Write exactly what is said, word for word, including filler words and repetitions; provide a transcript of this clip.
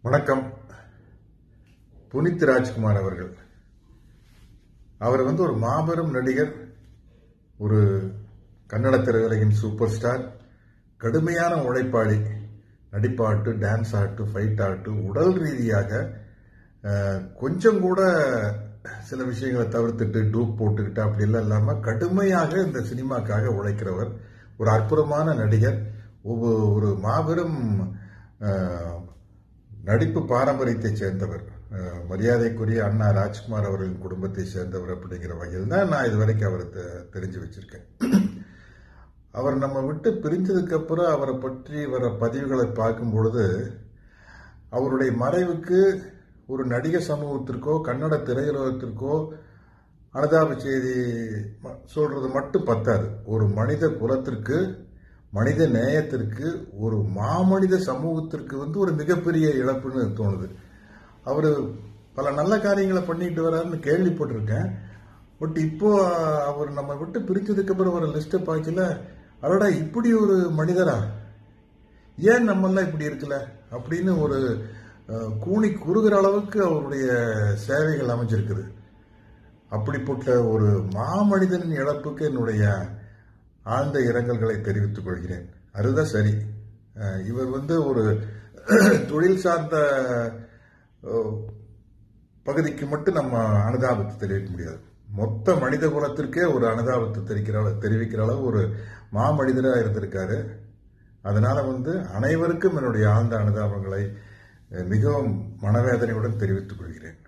வணக்கம். புனித் ராஜ்குமார் அவர்கள் அவர் வந்து ஒரு மாபெரும் நடிகர், ஒரு கன்னட திரையுலகின் சூப்பர் ஸ்டார், கடுமையான உழைப்பாளி. நடிப்பாட்டு, டான்ஸ் ஆட்டு, ஃபைட் ஆட்டு, உடல் ரீதியாக கொஞ்சம் கூட சில விஷயங்களை தவிர்த்துட்டு டூப் போட்டுக்கிட்டு அப்படி எல்லாம் இல்லாமல் கடுமையாக இந்த சினிமாக்காக உழைக்கிறவர், ஒரு அற்புதமான நடிகர், ஒரு மாபெரும் நடிப்பு பாரம்பரியத்தை சேர்ந்தவர், மரியாதைக்குரிய அண்ணா ராஜ்குமார் அவர்களின் குடும்பத்தை சேர்ந்தவர் அப்படிங்கிற வகையில் தான் நான் இதுவரைக்கும் அவரை தெரிஞ்சு வச்சிருக்கேன். அவர் நம்ம விட்டு பிரிஞ்சதுக்கு அப்புறம் அவரை பற்றி வர பதிவுகளை பார்க்கும் பொழுது அவருடைய மறைவுக்கு ஒரு நடிக சமூகத்திற்கோ கன்னட திரையுலகத்திற்கோ அனுதாப செய்தி சொல்றது மட்டும் பத்தாது. ஒரு மனித குலத்திற்கு, மனித நேயத்திற்கு, ஒரு மாமனித சமூகத்திற்கு வந்து ஒரு மிகப்பெரிய இழப்புன்னு தோணுது. அவர் பல நல்ல காரியங்களை பண்ணிட்டு வர்றாருன்னு கேள்விப்பட்டிருக்கேன். பட் இப்போ அவர் நம்ம விட்டு பிரிச்சதுக்கு அப்புறம் ஒரு லிஸ்ட்டை பார்க்கல, அவரோட இப்படி ஒரு மனிதரா, ஏன் நம்மெல்லாம் இப்படி இருக்கல அப்படின்னு ஒரு கூணி குறுகிற அளவுக்கு அவருடைய சேவைகள் அமைஞ்சிருக்குது. அப்படிப்பட்ட ஒரு மாமனிதனின் இழப்புக்கு என்னுடைய ஆழ்ந்த இரங்கல்களை தெரிவித்துக் கொள்கிறேன். அதுதான் சரி. இவர் வந்து ஒரு தொழில் சார்ந்த பகுதிக்கு மட்டும் நம்ம அனுதாபத்தை தெரிவிக்க முடியாது. மொத்த மனித குலத்திற்கே ஒரு அனுதாபத்தை தெரிவிக்கிற தெரிவிக்கிற அளவு ஒரு மாமனிதராக இருந்திருக்காரு. அதனால வந்து அனைவருக்கும் என்னுடைய ஆழ்ந்த அனுதாபங்களை மிகவும் மனவேதனையுடன் தெரிவித்துக் கொள்கிறேன்.